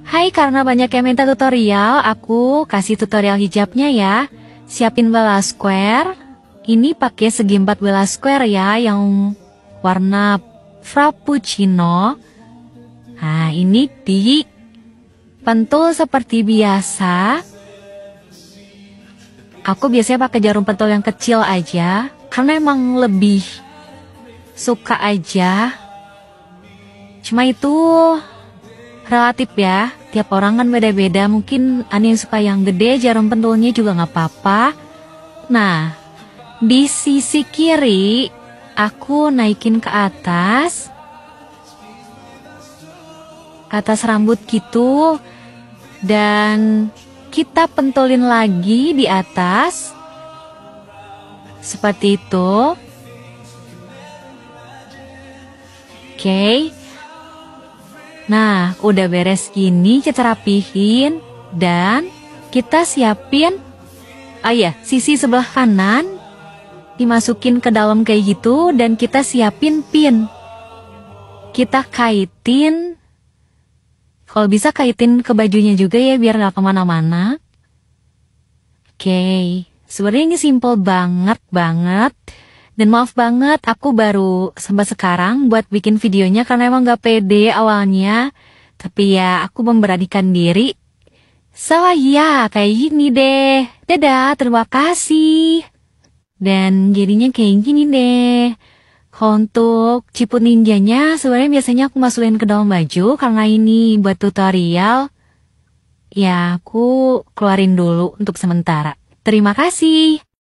Hai, karena banyak yang minta tutorial, aku kasih tutorial hijabnya ya. Siapin bola square. Ini pakai segi 4 bola square ya, yang warna frappuccino. Nah, ini dipentul seperti biasa. Aku biasanya pakai jarum pentul yang kecil aja, karena emang lebih suka aja. Cuma itu relatif ya, tiap orang kan beda-beda. Mungkin ada yang suka yang gede, jarum pentulnya juga nggak apa-apa. Nah, di sisi kiri aku naikin ke atas rambut gitu, dan kita pentulin lagi di atas seperti itu. Oke. Nah, udah beres gini, kita rapihin dan kita siapin. Sisi sebelah kanan dimasukin ke dalam kayak gitu, dan kita siapin pin. Kita kaitin. Kalau bisa kaitin ke bajunya juga ya, biar gak kemana-mana. Oke, sebenarnya ini simple banget. Dan maaf banget, aku baru sampai sekarang buat bikin videonya karena emang gak pede awalnya. Tapi ya, aku memberanikan diri. So ya, kayak gini deh. Dadah, terima kasih. Dan jadinya kayak gini deh. Kalau untuk ciput ninjanya, sebenarnya biasanya aku masukin ke dalam baju. Karena ini buat tutorial, ya aku keluarin dulu untuk sementara. Terima kasih.